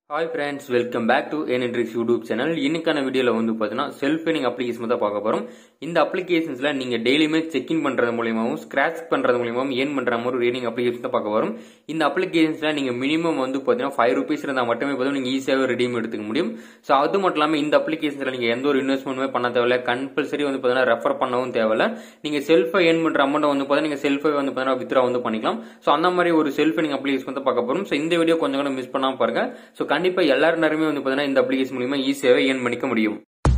Hi friends, welcome back to N-Entries YouTube channel. இன்னைக்கான வீடியோல வந்து பாத்தீங்கன்னா செல்ஃப் ஏர்னிங் அப்ளிகேஷன் தான் பார்க்க போறோம். இந்த அப்ளிகேஷன்ஸ்ல நீங்க டெய்லியுமே செக் இன் பண்றது மூலமாவும் ஸ்கிராச் பண்றது மூலமாவும் ஏர்ன் பண்ற மாதிரி ஒரு ஏர்னிங் அப்ளிகேஷன் தான் பார்க்க போறோம். இந்த அப்ளிகேஷன்ஸ்ல நீங்க மினிமம் வந்து பாத்தீங்கன்னா 5 rupees இருந்தா மட்டுமே போதும் நீங்க ஈஸியாவே ரெடீம் எடுத்துக்க முடியும். சோ அது மட்டும் இல்லாம இந்த அப்ளிகேஷன்ஸ்ல நீங்க எந்த ஒரு இன்வெஸ்ட்மெண்ட்டுமே பண்ண தேவையில்ல, கம்பல்சரி வந்து பாத்தீங்கன்னா ரெஃபர் பண்ணவும் தேவையில்ல. நீங்க செல்ஃபா ஏர்ன் பண்ற அமௌண்ட் வந்து பாத்தீங்கன்னா நீங்க செல்ஃபா வந்து பாத்தீங்கன்னா வித்ரா வந்து பண்ணிக்கலாம். சோ அந்த மாதிரி ஒரு செல்ஃப் ஏர்னிங் அப்ளிகேஷன் தான் பார்க்க போறோம். சோ இந்த வீடியோ கொஞ்சம் கூட மிஸ் பண்ணாம பாருங்க. சோ கண்டிப்பா எல்லாரும் வந்து பாத்தீங்கன்னா இந்த அப்ளிகேஷன் மூலமா ஈஸியாவே ஏர்ன் பண்ணிக்க முடியும்.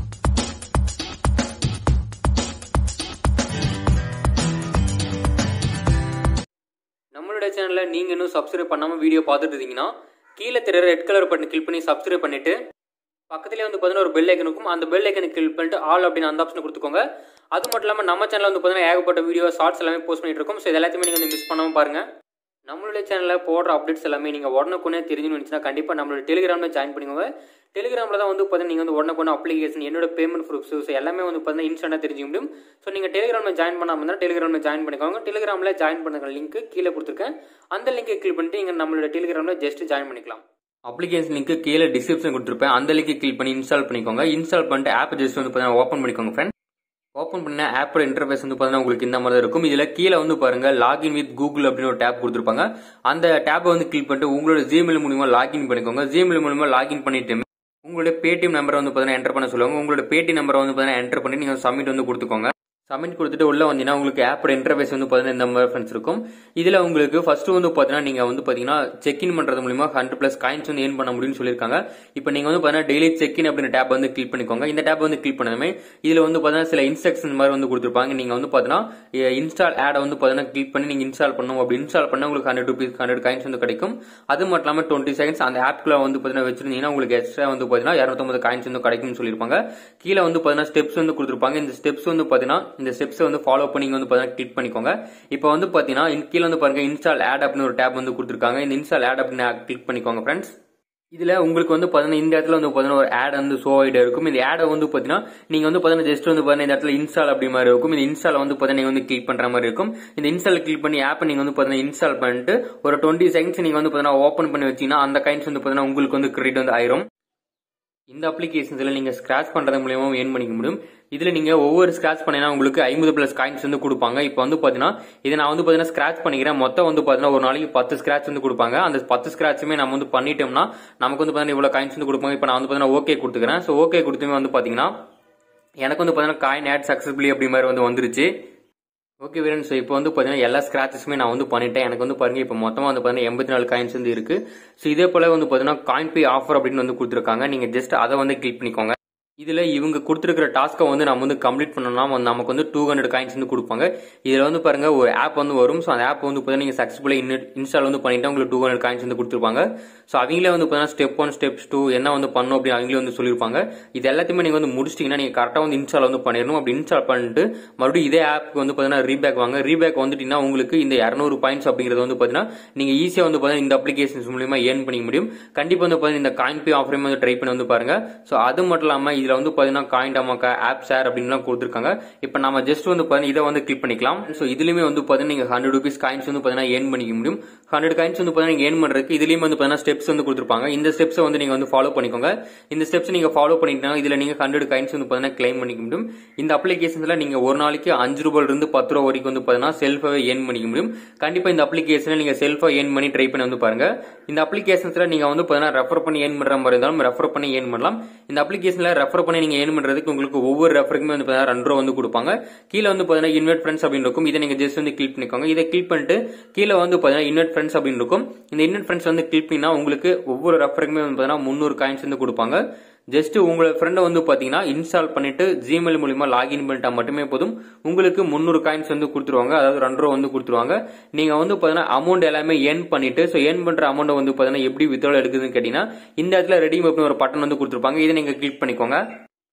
நம்மளுடைய சேனல்ல நீங்க இன்னும் சப்ஸ்கிரைப் பண்ணாம வீடியோ பார்த்துட்டு இருக்கீங்கன்னா கீழே தெரியற ரெட் கலர் பட்டன் கிளிக் பண்ணி சப்ஸ்கிரைப் பண்ணிட்டு பக்கத்துலயே வந்து பாத்தீங்கன்னா ஒரு பெல் ஐக்கன் இருக்கும். அந்த பெல் ஐக்கனை கிளிக் பண்ணிட்டு ஆல் அப்படின்னு அந்த ஆப்ஷன் கொடுத்துக்கோங்க. அது மட்டும் இல்லாம நம்ம சேனல்ல வந்து பாத்தீங்கன்னா ஏகப்பட்ட வீடியோ ஷார்ட்ஸ் எல்லாமே போஸ்ட் பண்ணிட்டு இருக்கோம். சோ இது எல்லாத்தையுமே நீங்க வந்து மிஸ் பண்ணாம பாருங்க. நம்மளுடைய சேனலில் போடுற அப்டேட்ஸ் எல்லாமே நீங்கள் உடனுக்குனே தெரிஞ்சுன்னு நினச்சினா கண்டிப்பாக நம்மளோட டெலிகிராமில் ஜாயின் பண்ணிக்கோங்க. டெலிகிராமில் தான் வந்து பார்த்தீங்கன்னா நீங்கள் வந்து உடனுக்குன அப்ளிகேஷன் என்னோட பேமெண்ட் ப்ரூஃப்ஸ் ஸோ எல்லாமே வந்து பார்த்தீங்கன்னா இன்ஸ்டன்ட்டாக தெரிஞ்சுக்க முடியும். ஸோ நீங்கள் டெலிகிராமில் ஜாயின் பண்ணாமல் இருந்தால் டெலிகிராமில் ஜாயின் பண்ணிக்கோங்க. டெலிகிராமில் ஜாயின் பண்ணுற லிங்க் கீழே கொடுத்துருக்கேன். அந்த லிங்கை கிளிக் பண்ணிட்டு நீங்கள் நம்மளோட டெலிகிராமில் ஜஸ்ட் ஜாயின் பண்ணிக்கலாம். அப்ளிகேஷன் லிங்க் கீழே டிஸ்கிரிப்ஷன் கொடுத்துருப்பேன். அந்த லிங்கை கிளிக் பண்ணி இன்ஸ்டால் பண்ணிக்கோங்க. இன்ஸ்டால் பண்ணிட்டு ஆப் ஜஸ்ட் வந்து பார்த்தீங்கன்னா ஓப்பன் பண்ணிக்கோங்க ஃப்ரெண்ட். ஓப்பன் பண்ண ஆப்போட இன்டர்ஃபேஸ் வந்து பாத்தீங்கன்னா உங்களுக்கு இந்த மாதிரி இருக்கும். இதுல கீழே வந்து பாருங்க லாகின் வித் கூகுள் அப்படின்னு ஒரு டேப் கொடுத்துருப்பாங்க. அந்த டேப்பை வந்து கிளிக் பண்ணிட்டு உங்களோட ஜிமெயில் மூலமா லாகின் பண்ணிக்கோங்க. ஜிமெயில் மூலமா லாகின் பண்ணிட்டு உங்களுடைய பேடிஎம் நம்பரை வந்து பாத்தீங்கன்னா என்டர் பண்ண சொல்லுவாங்க. உங்களோட பேடிஎம் நம்பரை வந்து பாத்தீங்கன்னா என்டர் பண்ணி நீங்க சப்மிட் வந்து கொடுத்துக்கோங்க. சப்மிட் கொடுத்துட்டு உள்ள வந்தீங்கன்னா உங்களுக்கு ஆப்போட இன்டர்ஃபேஸ் வந்து பாத்தீங்கன்னா இந்த மாதிரி ஃப்ரெண்ட்ஸ் இருக்கும். இதுல உங்களுக்கு ஃபர்ஸ்ட் வந்து பாத்தீங்கன்னா நீங்க வந்து பாத்தீங்கன்னா செக் இன் பண்றது மூலமா 100+ காயின்ஸ் வந்து ஏர்ன் பண்ண முடியும்னு சொல்லிருக்காங்க. இப்போ நீங்க வந்து பாத்தீங்கன்னா டெய்லி செக் இன் அப்படின்ற டேப் வந்து கிளிக் பண்ணிக்கோங்க. இந்த டேப் வந்து கிளிக் பண்ணதுமே இதுல வந்து பாத்தீங்கன்னா சில இன்ஸ்ட்ரக்ஷன் மாதிரி வந்து கொடுத்துருப்பாங்க. நீங்க வந்து பாத்தீங்கன்னா இன்ஸ்டால் ஆட் வந்து பாத்தீங்கன்னா கிளிக் பண்ணி நீங்க இன்ஸ்டால் பண்ணணும். அப்படி இன்ஸ்டால் பண்ணா உங்களுக்கு 100 rupees 100 காயின்ஸ் வந்து கிடைக்கும். அது மட்டும் இல்லாம 20 seconds அந்த ஆப்குள்ள வந்து பாத்தீங்கன்னா வச்சிருந்தீங்கன்னா உங்களுக்கு எக்ஸ்ட்ரா வந்து பாத்தீங்கன்னா 250 காயின்ஸ் வந்து கிடைக்கும்னு சொல்லிருப்பாங்க. கீழே வந்து பாத்தீங்கன்னா ஸ்டெப்ஸ் வந்து கொடுத்துருப்பாங்க. இந்த ஸ்டெப்ஸ் வந்து பாத்தீங்கன்னா இந்த ஸ்டெப்ஸ் வந்து ஃபாலோ பண்ணி வந்து பாத்தீங்கன்னா கிளிக் பண்ணிக்கோங்க. இப்போ வந்து பாத்தீங்கன்னா கீழ வந்து பாருங்க இன்ஸ்டால் ஆட் அப்படின்னு ஒரு டேப் வந்து கொடுத்துருக்காங்க. இந்த இன்ஸ்டால் ஆட் அப்படின்னு கிளிக் பண்ணிக்கோங்க ஃப்ரெண்ட்ஸ். இதுல உங்களுக்கு வந்து பாத்தீங்கன்னா இந்த இடத்துல வந்து பாத்தீங்கன்னா ஒரு ஆட் வந்து ஷோ ஆயிட்டே இருக்கும். இந்த ஆட் வந்து பாத்தீங்கன்னா நீங்க வந்து பாத்தீங்கன்னா ஜஸ்ட் வந்து பாத்தீங்கன்னா இந்த இடத்துல இன்ஸ்டால் அப்படி மாதிரி இருக்கும். இந்த இன்ஸ்டால் வந்து பாத்தீங்கன்னா நீங்க வந்து கிளிக் பண்ற மாதிரி இருக்கும். இந்த இன்ஸ்டால் கிளிக் பண்ணி ஆப் நீங்க வந்து பாத்தீங்கன்னா இன்ஸ்டால் பண்ணிட்டு ஒரு 20 seconds நீங்க வந்து பாத்தீங்கன்னா ஓபன் பண்ணி வச்சீங்கன்னா அந்த காயின்ஸ் வந்து பாத்தீங்கன்னா உங்களுக்கு வந்து கிரெடிட் வந்து ஆயிரும். இந்த அப்ளிகேஷன்ஸ்ல நீங்க ஸ்கிராச் பண்றது மூலமா ஏர்ன் பண்ணிக்க முடியும். இதுல நீங்க ஒவ்வொரு ஸ்கிராச் பண்ணீங்கன்னா உங்களுக்கு 50+ காயின்ஸ் வந்து கொடுப்பாங்க. இப்போ வந்து பாத்தீங்கன்னா இதை நான் வந்து பாத்தீங்கன்னா ஸ்கிராச் பண்ணிக்கிறேன். மொத்தம் வந்து பாத்தீங்கன்னா ஒரு நாளைக்கு 10 ஸ்கிராச் வந்து கொடுப்பாங்க. அந்த 10 ஸ்கிராச்சுமே நம்ம வந்து பண்ணிட்டோம்னா நமக்கு வந்து பாத்தீங்கன்னா இவ்வளவு காயின்ஸ் வந்து கொடுப்பாங்க. இப்போ நான் வந்து பாத்தீங்கன்னா ஓகே கொடுத்துக்கிறேன். ஸோ ஓகே கொடுத்துமே வந்து பாத்தீங்கன்னா எனக்கு வந்து பாத்தீங்கன்னா காயின் ஆட் சக்சஸ்ஃபுல்லி அப்படி மாதிரி வந்து வந்துருச்சு. ஓகே வீரன், ஸோ இப்போ வந்து பாத்தீங்கன்னா எல்லா ஸ்கிராச்சஸுமே நான் வந்து பண்ணிட்டேன். எனக்கு வந்து பாருங்க இப்போ மொத்தமா வந்து பாத்தீங்கன்னா 84 காயின்ஸ் வந்து இருக்கு. ஸோ இதே போல வந்து பாத்தீங்கன்னா காயின் பே ஆஃபர் அப்படின்னு வந்து கொடுத்துருக்காங்க. நீங்க ஜஸ்ட் அதை வந்து கிளிக் பண்ணிக்கோங்க. இதுல இவங்க கொடுத்துருக்கிற டாஸ்க்கை வந்து நம்ம வந்து கம்ப்ளீட் பண்ணோம்னா நமக்கு வந்து 200 காயின்ஸ் வந்து கொடுப்பாங்க. இதுல வந்து பாருங்க ஒரு ஆப் வந்து வரும். ஸோ அந்த ஆப் வந்து பாத்தீங்கன்னா நீங்க சக்சஸ்ஃபுல்லா இன்ஸ்டால் வந்து பண்ணிட்டா உங்களுக்கு 200 காயின்ஸ் வந்து கொடுத்துருப்பாங்க. ஸோ அவங்களே வந்து பாத்தீங்கன்னா ஸ்டெப் 1 ஸ்டெப் 2 என்ன வந்து பண்ணும் அப்படின்னு அவங்களே வந்து சொல்லியிருப்பாங்க. இது எல்லாத்தையுமே நீங்க வந்து முடிச்சிட்டீங்கன்னா நீங்க கரெக்டா வந்து இன்ஸ்டால் வந்து பண்ணிடணும். அப்படி இன்ஸ்டால் பண்ணிட்டு மறுபடியும் இதே ஆப்க்கு வந்து பாத்தீங்கன்னா ரீபேக் வாங்க. ரீபேக் வந்துட்டீங்கன்னா உங்களுக்கு இந்த 200 பாயிண்ட்ஸ் அப்படிங்கிறது வந்து பாத்தீங்கன்னா நீங்க ஈஸியா வந்து பாத்தீங்கன்னா இந்த அப்ளிகேஷன்ஸ் மூலமா ஏர்ன் பண்ணிக்க முடியும். கண்டிப்பா வந்து பாத்தீங்கன்னா இந்த காயின் பே ஆஃபரையும் வந்து ட்ரை பண்ணி வந்து பாருங்க. ஸோ அது மட்டும் இல்லாம இதுல வந்து பாத்தீங்கன்னா காயின் டமாக்கா ஆப் ஷேர் அப்படின்னு கொடுத்திருக்காங்க. இப்போ நம்ம ஜஸ்ட் வந்து பாத்தீங்கன்னா இதை வந்து கிளிக் பண்ணிக்கலாம். ஸோ இதுலயுமே வந்து பாத்தீங்கன்னா நீங்க 100 rupees காயின்ஸ் வந்து பாத்தீங்கன்னா ஏர்ன் பண்ணிக்க முடியும். 100 காயின்ஸ் வந்து பாத்தீங்கன்னா ஏர்ன் பண்றதுக்கு இதுலயும் வந்து பாத்தீங்கன்னா ஸ்டெப்ஸ் வந்து கொடுத்திருப்பாங்க. இந்த ஸ்டெப்ஸ் வந்து நீங்க வந்து ஃபாலோ பண்ணிக்கோங்க. இந்த ஸ்டெப்ஸ் நீங்க ஃபாலோ பண்ணிட்டீங்கன்னா இதுல நீங்க 100 காயின்ஸ் வந்து பாத்தீங்கன்னா கிளைம் பண்ணிக்க முடியும். இந்த அப்ளிகேஷன்ஸ்ல நீங்க ஒரு நாளைக்கு 5 ரூபாயில இருந்து 10 ரூபாய் வரைக்கும் வந்து பாத்தீங்கன்னா செல்ஃபாவே ஏர்ன் பண்ணிக்க முடியும். கண்டிப்பா இந்த அப்ளிகேஷன்ல நீங்க செல்ஃபா ஏர்ன் பண்ணி ட்ரை பண்ணி வந்து பாருங்க. இந்த அப்ளிகேஷன்ஸ்ல நீங்க வந்து பாத்தீங்கன்னா ரெஃபர் பண்ணி ஏர்ன் பண்ற மாதிரி இருந்தாலும் ரெஃபர் பண்ணி ஏர்ன் பண்ணலாம். இந்த அப்ளிகேஷன்ல ரெஃபர் பண்ணி நீங்க ஏர்ன் பண்றதுக்கு உங்களுக்கு ஒவ்வொரு ரெஃபருக்குமே வந்து 2 ரூபா வந்து கொடுப்பாங்க. கீழே வந்து பாத்தீங்கன்னா இன்வைட் ஃப்ரெண்ட்ஸ் அப்படின்னு இருக்கும். இதை நீங்க ஜஸ்ட் வந்து கிளிக் பண்ணிக்கோங்க. இதை கிளிக் பண்ணிட்டு கீழே வந்து பாத்தீங்கன்னா இன்வைட் ஃப்ரெண்ட்ஸ் அப்படின்னு இருக்கும். இந்த இன்வைட் ஃப்ரெண்ட்ஸ் வந்து கிளிக் பண்ணா உங்களுக்கு ஒவ்வொரு ரெஃபருக்குமே வந்து பாத்தீங்கன்னா 300 காயின்ஸ் வந்து கொடுப்பாங்க. ஜஸ்ட் உங்களோட ஃப்ரெண்டை வந்து பாத்தீங்கன்னா இன்ஸ்டால் பண்ணிட்டு ஜிமெயில் மூலமா லாகின் பண்ணிட்டா மட்டுமே போதும் உங்களுக்கு 300 காயின்ஸ் வந்து கொடுத்துருவாங்க. அதாவது 2 ரூபா வந்து கொடுத்துருவாங்க. நீங்க வந்து பாத்தீங்கன்னா அமௌண்ட் எல்லாமே ஏர்ன் பண்ணிட்டு ஸோ ஏர்ன் பண்ற அமௌண்ட் வந்து பாத்தீங்கன்னா எப்படி வித்ட்ரால் எடுக்குதுன்னு கேட்டீங்கன்னா இந்த இடத்துல ரெடீம் அப்படின்னு ஒரு பட்டன் வந்து கொடுத்துருப்பாங்க. இதை நீங்க கிளிக் பண்ணிக்கோங்க.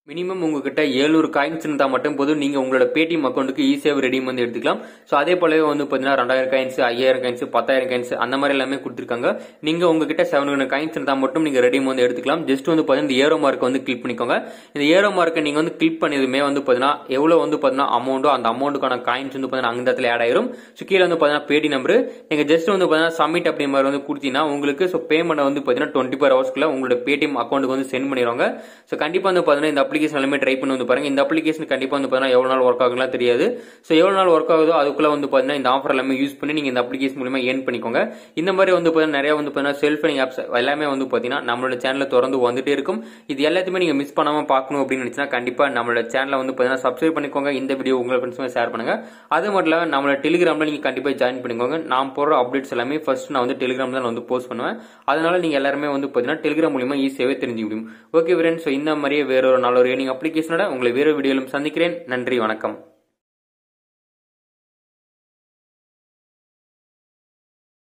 மினிமம் உங்ககிட்ட 700 காயின்ஸ் இருந்தா மட்டும் போதும் நீங்க உங்களோட பேடிஎம் அக்கௌண்ட்டுக்கு ஈஸியாக ரெடீம் வந்து எடுத்துக்கலாம். ஸோ அதே போலவே வந்து பாத்தீங்கன்னா 2000 காயின்ஸ், 5000 காயின்ஸ், 10,000 காயின்ஸ் அந்த மாதிரி எல்லாமே கொடுத்துருக்காங்க. நீங்க உங்ககிட்ட 700 காயின்ஸ் இருந்தா மட்டும் நீங்க ரெடீம் வந்து எடுத்துக்கலாம். ஜஸ்ட் வந்து பாத்தீங்கன்னா இந்த ஏரோ மார்க் வந்து கிளிக் பண்ணிக்கோங்க. இந்த ஏரோ மார்க்கை நீங்க வந்து கிளிக் பண்ணதுமே வந்து பாத்தீங்கன்னா எவ்வளவு வந்து பாத்தீங்கன்னா அமௌண்டோ அந்த அமௌண்ட்டுக்கான காயின்ஸ் வந்து பாத்தீங்கன்னா அந்த இடத்துல ஆட் ஆயிரும். ஸோ கீழே வந்து பாத்தீங்கன்னா பேடி நம்பர் நீங்க ஜஸ்ட் வந்து பாத்தீங்கன்னா சப்மிட் அப்படி மாதிரி வந்து கொடுத்தீங்கன்னா உங்களுக்கு ஸோ பேமெண்ட் வந்து பாத்தீங்கன்னா 24 ஹவர்ஸ்க்குள்ள உங்களோட பேடிஎம் அக்கௌண்ட்டுக்கு வந்து சென்ட் பண்ணிடுவாங்க. ஸோ கண்டிப்பா வந்து பாத்தீங்கன்னா இந்த அப்ளிகேஷன் எல்லாமே ட்ரை பண்ணி வந்து பாருங்க. இந்த அப்ளிகேஷன் கண்டிப்பா வந்து பாத்தீங்கன்னா எவ்வளவு நாள் ஒர்க் ஆகுங்களா தெரியாது. சோ எவ்வளவு நாள் ஒர்க் ஆகுதோ அதுக்குள்ள வந்து பாத்தீங்கன்னா இந்த ஆஃபர் எல்லாமே யூஸ் பண்ணி நீங்க இந்த அப்ளிகேஷன் மூலமா ஏர்ன் பண்ணிக்கோங்க. இந்த மாதிரி வந்து பாத்தீங்கன்னா நிறைய வந்து பாத்தீங்கன்னா செல்ஃப் ஏர்னிங் ஆப்ஸ் எல்லாமே வந்து பாத்தீங்கன்னா நம்மளோட சேனல்ல தொடர்ந்து வந்துட்டே இருக்கும். இது எல்லாத்தையுமே நீங்க மிஸ் பண்ணாம பார்க்கணும் அப்படின்னு நினைச்சா கண்டிப்பா நம்மளோட சேனலை வந்து பாத்தீங்கன்னா சப்ஸ்கிரைப் பண்ணிக்கோங்க. இந்த வீடியோ உங்க ஃப்ரெண்ட்ஸ்க்கு ஷேர் பண்ணுங்க. அது மட்டும் இல்லாம நம்மளோட டெலிகிராம்ல நீங்க கண்டிப்பா ஜாயின் பண்ணிக்கோங்க. நான் போடுற அப்டேட்ஸ் எல்லாமே ஃபர்ஸ்ட் நான் வந்து டெலிகிராம்ல வந்து போஸ்ட் பண்ணுவேன். அதனால நீங்க எல்லாருமே வந்து பாத்தீங்கன்னா டெலிகிராம் மூலமா ஈஸியாவே தெரிஞ்சுக்க முடியும். ஓகே ஃப்ரெண்ட்ஸ், இந்த மாதிரியே வேற ஒரு நல்ல ஒரு ஏர்னிங் அப்ளிகேஷனோட உங்களை வேற வீடியோலும் சந்திக்கிறேன். நன்றி, வணக்கம்.